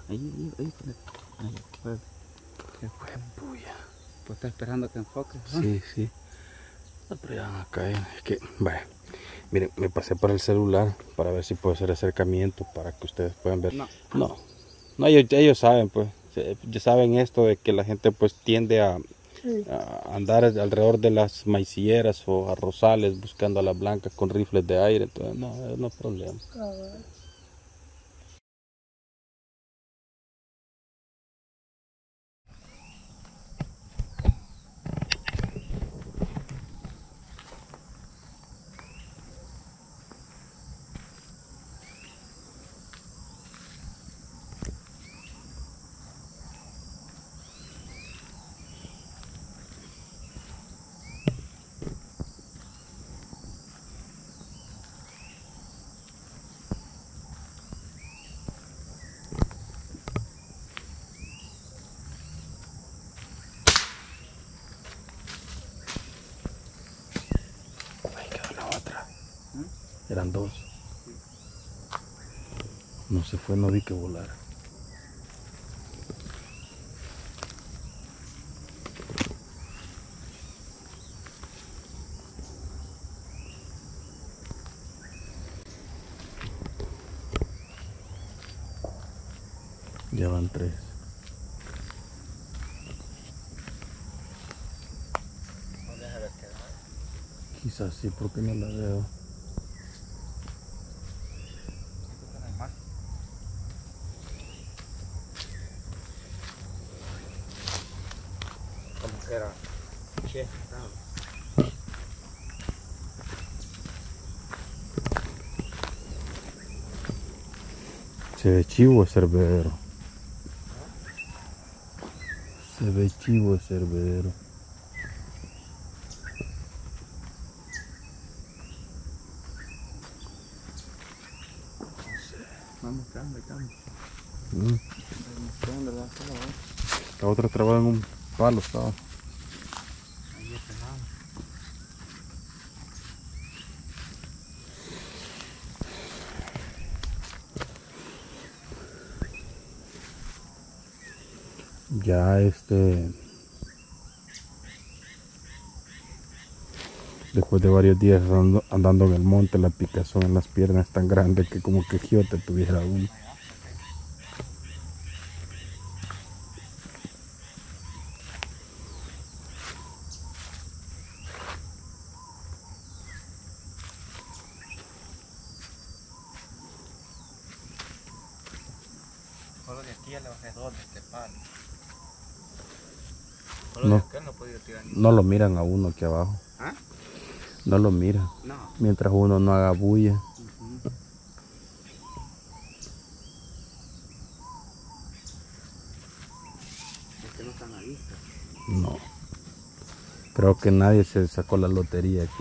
Ahí, ahí, pues. Qué puya. Pues está esperando que enfoque. Sí, sí. No, pero ya van a caer. Es que, vaya. Miren, me pasé por el celular para ver si puedo hacer acercamiento para que ustedes puedan ver. No, ellos saben, pues. Ya saben esto de que la gente pues tiende a andar alrededor de las maicilleras o arrozales buscando a las blancas con rifles de aire. Entonces, no es problema. Ahí quedó la otra. Eran dos. No se fue, no vi que volara. Ya van tres. Quizás sí, porque no la veo. Como era. Che, Se ve chivo el cervedero. Se ve chivo el cervedero. vamos mostrando, estamos. La otra trabada en un palo estaba. Ahí está el lado. Ya después de varios días andando en el monte, la picazón en las piernas es tan grande que como que giote tuviera uno. Solo de aquí alrededor de este palo. No. Solo de acá no he podido tirar ni. No lo miran a uno aquí abajo. ¿Ah? No lo miran. No. Mientras uno no haga bulla. Es que no están a vista. No. Creo que nadie se sacó la lotería aquí.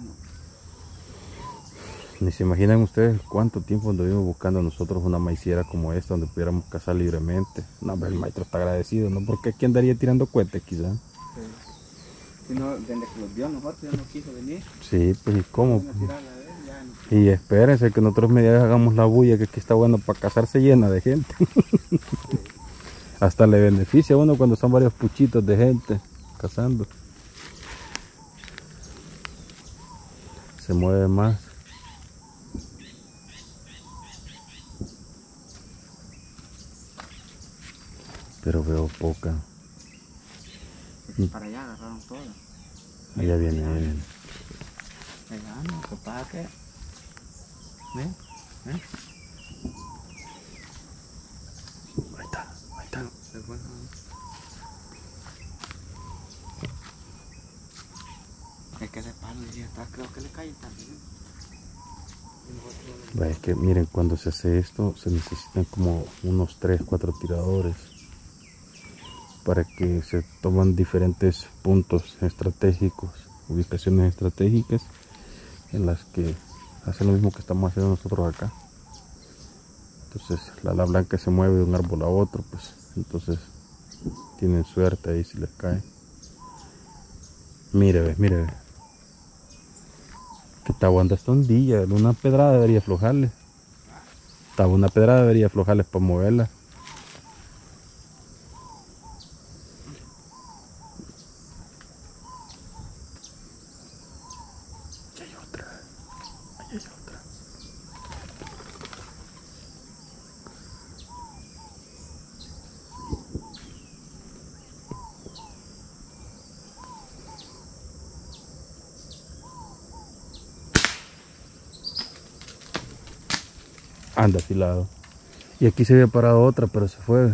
Ni se imaginan ustedes cuánto tiempo anduvimos buscando nosotros una maicera como esta donde pudiéramos cazar libremente. No, el maestro está agradecido, ¿no? Porque aquí andaría tirando cohetes quizás. Sí. Si no, desde que los vio nosotros ya no quiso venir. Sí, pues ¿y cómo? Vino a tirarla de él, ya no. Y espérense que nosotros media vez hagamos la bulla, que aquí está bueno para cazarse llena de gente. Hasta le beneficia a uno cuando son varios puchitos de gente cazando. Se mueve más. Pero veo poca. Para allá agarraron todo. Allá viene. Allá no, que pasa que. ¿Ven? ¿Ven? Ahí está. Es bueno. Es que ese palo diría atrás, creo que le cae también. Es que miren, cuando se hace esto se necesitan como unos 3, 4 tiradores para que se toman diferentes puntos estratégicos, ubicaciones estratégicas en las que hacen lo mismo que estamos haciendo nosotros acá. Entonces la ala blanca se mueve de un árbol a otro, pues entonces tienen suerte ahí si les cae. Mire, ve. Que está aguanta esta ondilla, una pedrada debería aflojarle. Una pedrada debería aflojarles para moverla. anda afilado. Y aquí se había parado otra, pero se fue.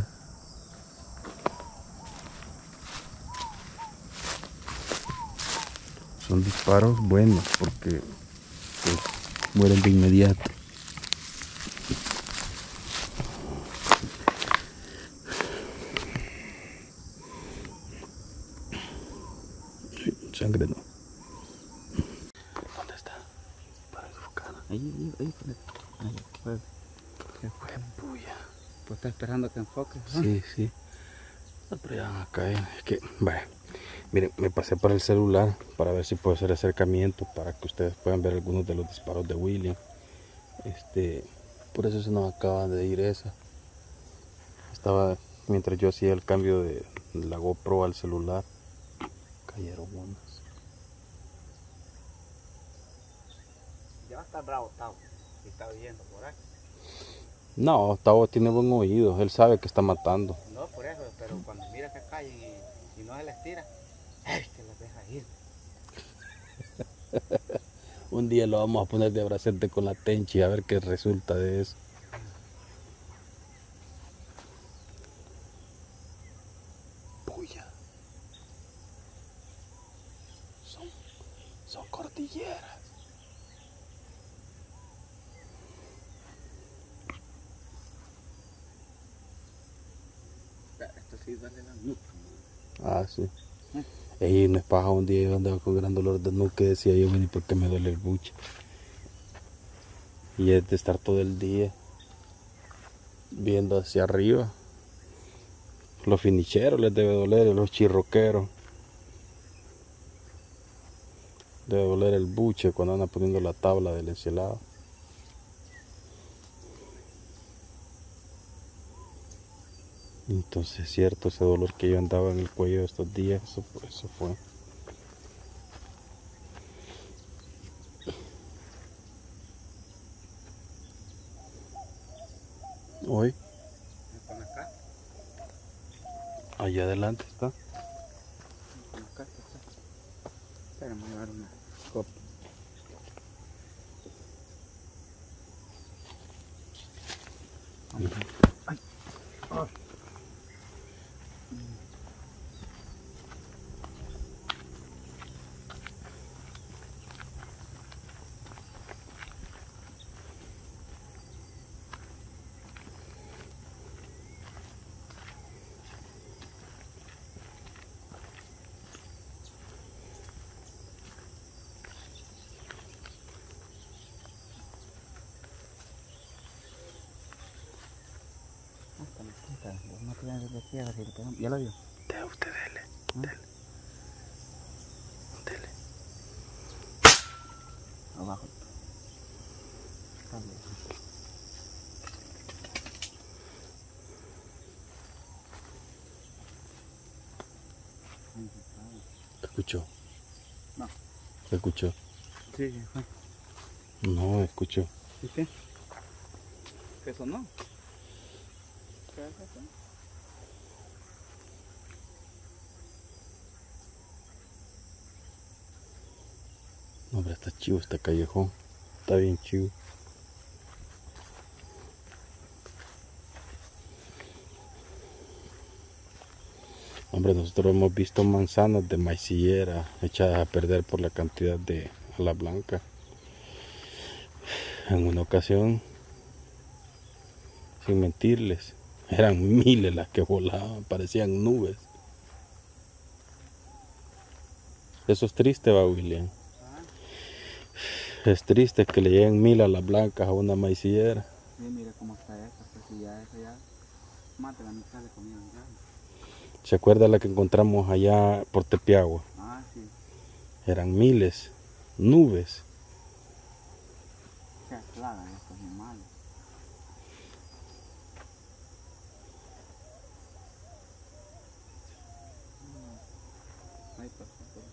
Son disparos buenos porque pues, mueren de inmediato. Sí, sangre no. ¿Dónde está? Para enfocar. Ahí, ponete. Ahí, pues. Qué puya. Pues está esperando que enfoque. Sí, sí. No, pero ya van a caer. Es que, vaya. Miren, me pasé por el celular para ver si puedo hacer acercamiento para que ustedes puedan ver algunos de los disparos de William. Por eso se nos acaba de ir esa. Estaba, mientras yo hacía el cambio de la GoPro al celular, cayeron unas. Ya va a estar bravo, Tavo. Si está oyendo por ahí. No, Tavo tiene buen oído, él sabe que está matando. No, por eso, pero cuando mira que callen y no se les tira, ¡ay, que las deja ir! Un día lo vamos a poner de abracete con la Tenchi a ver qué resulta de eso. Puya. Son cordilleras. Esto sí duele la nuca. Ah, sí. Ey, no es paja, un día yo andaba con gran dolor de nuca y decía yo, ¿por qué me duele el buche? Y es de estar todo el día viendo hacia arriba. Los finicheros les debe doler, los chirroqueros. Debe doler el buche cuando andan poniendo la tabla del encelado. Entonces es cierto, ese dolor que yo andaba en el cuello estos días, eso fue. Hoy, ¿Con acá? allá adelante está. Con acá está. Espérame, voy a dar una copa. Ay. Ay. Los materiales de piedra, si le pegamos. ¿Ya lo vio? Usted dele, dele. Abajo. Está bien. ¿Escuchó? No. ¿Escuchó? Sí, sí, fue. No, escuchó. ¿Y qué? ¿Qué sonó? ¿Qué es eso? No, hombre, está chivo este callejón. Está bien chivo. Hombre, nosotros hemos visto manzanas de maicillera echadas a perder por la cantidad de ala blanca. En una ocasión, sin mentirles, eran miles las que volaban, parecían nubes. Eso es triste, va, William. Es triste que le lleguen 1000 alas blancas a una maicillera. Sí, mire cómo está esa, pues si ya esa ya más de la mitad le comieron ya. ¿Se acuerda la que encontramos allá por Tepiagua? Ah, sí. Eran miles, nubes. Qué plaga de estos animales. Ahí pasó todo.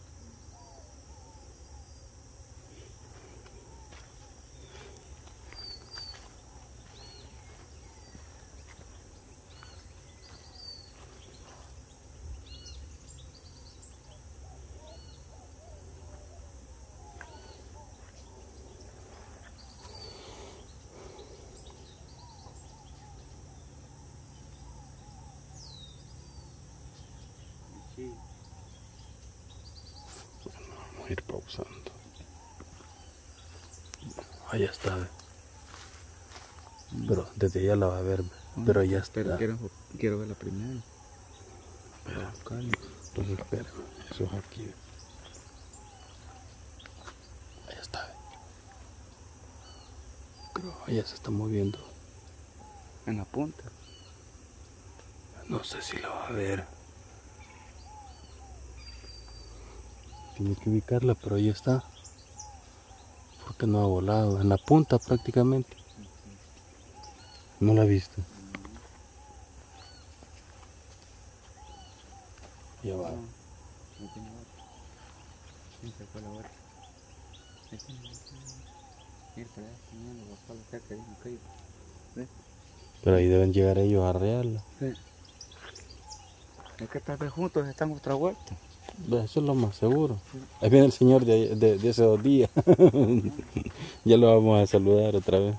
santo. Ahí está, ve. Pero desde allá la va a ver, ve. Pero ya está. Pero quiero verla primero. Espera, entonces espera, eso es aquí. Ve. Ahí está, ve. Creo, allá se está moviendo. En la punta. No sé si la va a ver. Tiene que ubicarla, pero ahí está. Porque no ha volado. En la punta prácticamente. No la he visto. Ya va. No tiene otra. ¿Quién se fue la otra? Mira, para allá, señalando, buscar la cerca de un caído. ¿Ves? Pero ahí deben llegar ellos a arrearla. Sí. Es que tal vez juntos están otra vuelta. Eso es lo más seguro. Ahí viene el señor de hace 2 días. Ya lo vamos a saludar otra vez.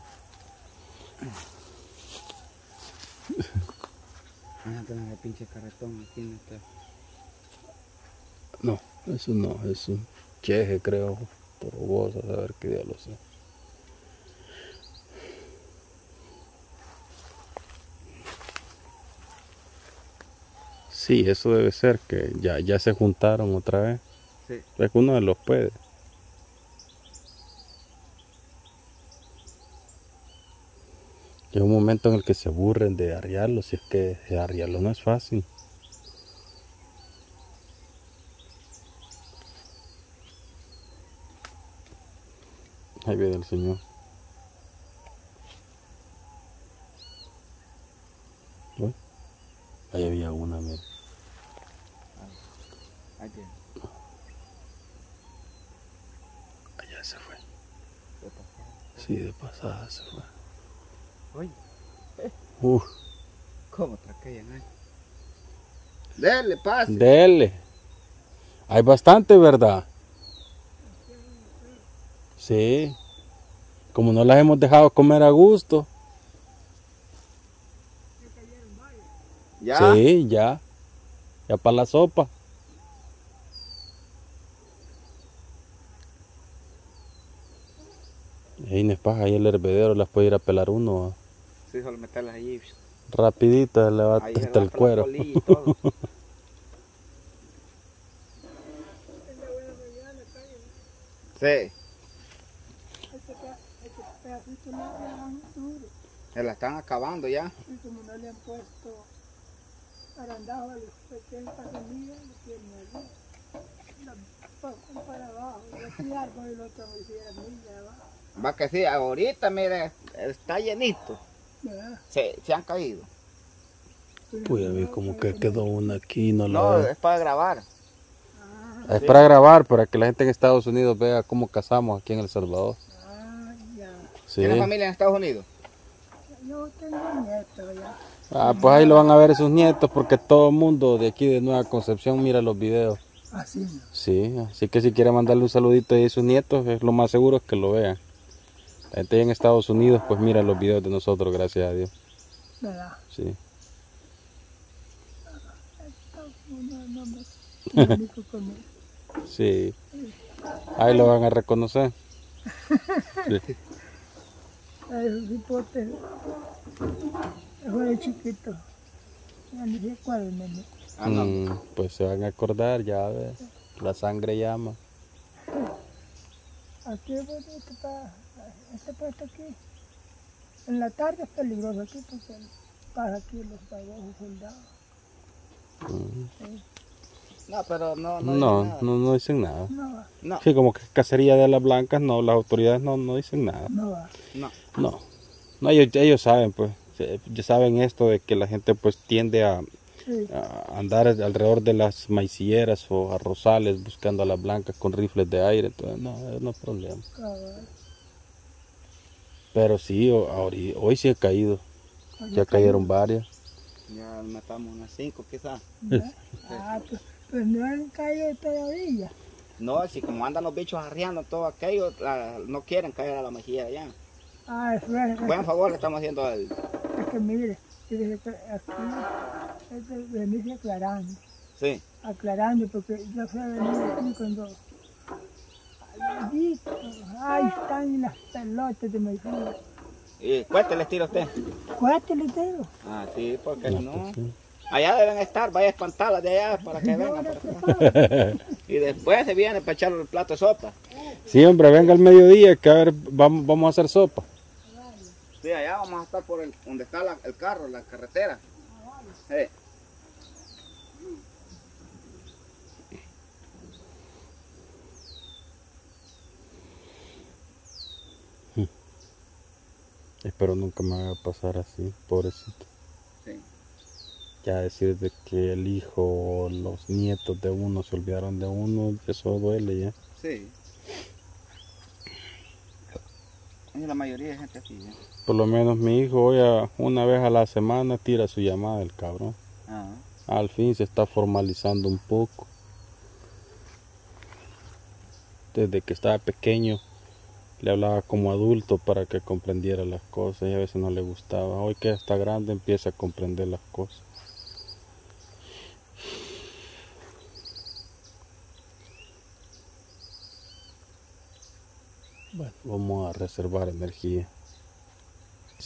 Tener el pinche carretón aquí en esta. No, eso no, es un cheje, creo. Por vos, a saber qué día lo sé. Sí, eso debe ser que ya se juntaron otra vez. Sí. Es que uno de los puede. Llega un momento en el que se aburren de arriarlo, si es que arriarlo no es fácil. Ahí viene el señor. ¿Ves? Ahí había una, mira. Ayer. Allá se fue. ¿Qué pasó? Sí, de pasada se fue. Oye, ¿cómo traquean ahí? Dele, pase. Dele. Hay bastante, ¿verdad? Sí. Como no las hemos dejado comer a gusto. ¿Ya? Sí, ya. Ya para la sopa. Ahí no es paja, ahí el hervedero las puede ir a pelar uno. ¿Va? Sí, solo meterlas allí. Rapidito, le va Ahí se hasta va el por la cuero. colilla y todo. Sí. Se la están acabando ya. Y como no le han puesto arandado a los 70 semillas, lo tienen allí. La pasan para abajo, y aquí árbol y el otro me hiciera milla abajo. Va que sí, ahorita mire, está llenito. ¿Verdad? Se han caído. Uy, a ver como que quedó una aquí, no la No, veo. es para grabar. Es para grabar, para que la gente en Estados Unidos vea cómo cazamos aquí en El Salvador. Ah, ya. Sí. ¿Tiene familia en Estados Unidos? Yo tengo nietos ya. Ah, pues ahí lo van a ver sus nietos porque todo el mundo de aquí de Nueva Concepción mira los videos. Así no. Sí, así que si quiere mandarle un saludito ahí a sus nietos, es lo más seguro es que lo vean. La gente allá en Estados Unidos pues mira los videos de nosotros, gracias a Dios. ¿Verdad? Sí. No me comunico con él. Sí. Ahí lo van a reconocer. Sí. El hipote fue chiquito. Ya ni sé cuál es, nene. Ah, no. Pues se van a acordar, ya ves. La sangre llama. Aquí es bonito para este puesto aquí. En la tarde es peligroso aquí porque para aquí los pagos soldados. Sí. No, pero no No, dicen nada. no dicen nada. No va, No, Sí, como que cacería de las blancas, no, las autoridades no dicen nada. no va. no. No, ellos saben, pues, ya saben esto de que la gente pues tiende a Sí. andar alrededor de las maicilleras o arrozales buscando a las blancas con rifles de aire, entonces no es problema. Cabal. Pero sí, hoy sí ha caído, ya cayeron varias. Ya matamos unas 5 quizás. ¿Verdad? Ah, pues no han caído todavía. No, si como andan los bichos arriando todo aquello, no quieren caer a la mejilla ya. Ah, Buen favor le estamos haciendo al... es que mire, fíjese que aquí es de venirse aclarando. Sí. Aclarando, porque yo fui a venir aquí cuando Listo. Ahí están las pelotas de medicina. ¿Y cuánto les tira usted? ¿Cuánto le tengo? Ah, sí, porque No, no. pues sí. Allá deben estar, vaya a espantarlas de allá para que vengan. Y después se viene para echarle el plato de sopa. Sí, hombre, venga al mediodía que a ver, vamos a hacer sopa. Sí, allá vamos a estar por donde está el carro, la carretera. Sí. Espero nunca me vaya a pasar así, pobrecito. Sí. Ya decir de que el hijo o los nietos de uno se olvidaron de uno, eso duele ya. Sí. Y la mayoría de gente así, ¿eh? Por lo menos mi hijo hoy una vez a la semana tira su llamada el cabrón. Ah. Al fin se está formalizando un poco. Desde que estaba pequeño le hablaba como adulto para que comprendiera las cosas y a veces no le gustaba. Hoy que está grande empieza a comprender las cosas. Bueno, vamos a reservar energía.